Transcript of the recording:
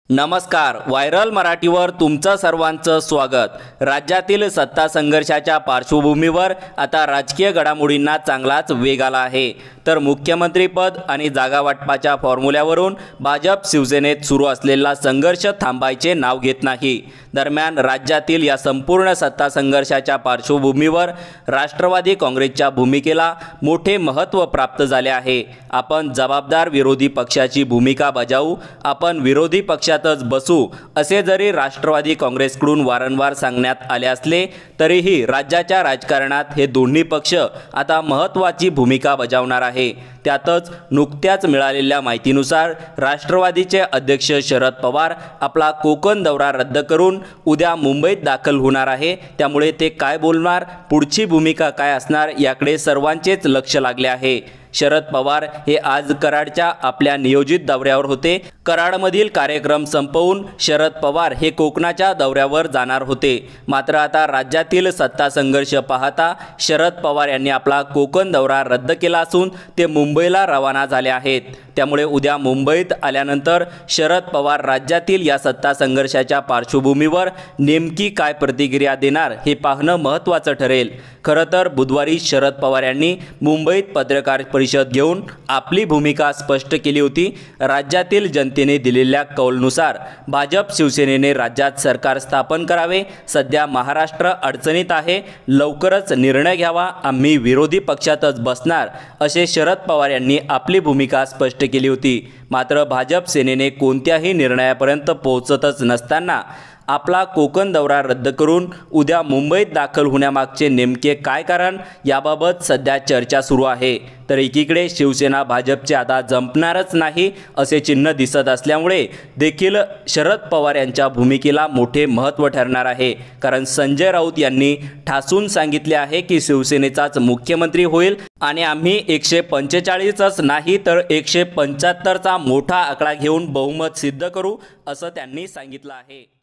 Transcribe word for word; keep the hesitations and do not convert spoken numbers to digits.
नमस्कार, व्हायरल मराठीवर तुमचं सर्वांचं स्वागत। राज्यातील सत्ता संघर्षाच्या पार्श्वभूमीवर आता राजकीय घडामोडींना चांगलाच वेग आला आहे। तर मुख्यमंत्रीपद आणि जागा वाटपाच्या फॉर्म्युल्यावरून भाजप शिवसेनेत सुरू असलेला संघर्ष थांबायचे नाव घेत नाही। दरम्यान राज्यातील या संपूर्ण सत्ता संघर्षाच्या पार्श्वभूमीवर राष्ट्रवादी काँग्रेसच्या भूमिकेला मोठे महत्त्व प्राप्त झाले आहे। आपण जबाबदार विरोधी पक्षाची भूमिका बजावू, आपण विरोधी पक्षातच बसू असे जरी राष्ट्रवादी काँग्रेसकडून वारंवार सांगण्यात आले असले तरीही राज्याच्या राजकारणात हे दोन्ही पक्ष आता महत्त्वाची भूमिका बजावणार आहे। त्यातच नुकत्याच मिळालेल्या माहितीनुसार राष्ट्रवादीचे अध्यक्ष शरद पवार आपला कोकण दौरा रद्द करून उद्या मुंबईत दाखल होणार आहे। त्यामुळे ते काय बोलणार, पुढची भूमिका काय असणार याकडे सर्वांचेच लक्ष लागले आहे। शरद पवार हे आज कराडच्या आपल्या नियोजित दौऱ्यावर होते। कराडमधील कार्यक्रम संपवून शरद पवार हे कोकणाच्या दौऱ्यावर जाणार होते। मात्र आता राज्यातील सत्ता संघर्ष पाहता शरद पवार यांनी आपला कोकण दौरा रद्द केला असून ते मुंबईला रवाना झाले आहेत। त्यामुळे उद्या मुंबईत आल्यानंतर शरद पवार राज्यातील या सत्ता संघर्षाच्या पार्श्वभूमीवर नेमकी काय प्रतिक्रिया देणार हे पाहणं महत्त्वाचं ठरेल। खरं तर बुधवारी शरद पवार यांनी मुंबईत पत्रकार परिषद घेऊन आपली भूमिका स्पष्ट केली होती। राज्यातील जनतेने दिलेल्या कौलनुसार भाजप शिवसेनेने राज्यात सरकार स्थापन करावे। सध्या महाराष्ट्र अडचणीत आहे, लवकरच निर्णय घ्यावा, आम्ही विरोधी पक्षातच बसणार असे शरद पवार यांनी आपली भूमिका स्पष्ट केली होती। मात्र भाजप सेनेने कोणत्याही निर्णयापर्यंत पोहोचतच नसताना आपला कोकण दौरा रद्द करून उद्या मुंबईत दाखल होण्यामागचे नेमके काय कारण याबाबत सध्या चर्चा सुरू आहे। तर एकीकडे शिवसेना भाजपचे आता जमणारच नाही असे चिन्ह दिसत असल्यामुळे देखील शरद पवार यांच्या भूमिकेला मोठे महत्त्व ठरणार आहे। कारण संजय राऊत यांनी ठासून सांगितले आहे की शिवसेनेचाच मुख्यमंत्री होईल आणि आम्ही एकशे पंचेचाळीसच नाही तर एकशे पंच्याहत्तरचा मोठा आकडा घेऊन बहुमत सिद्ध करू असं त्यांनी सांगितलं आहे।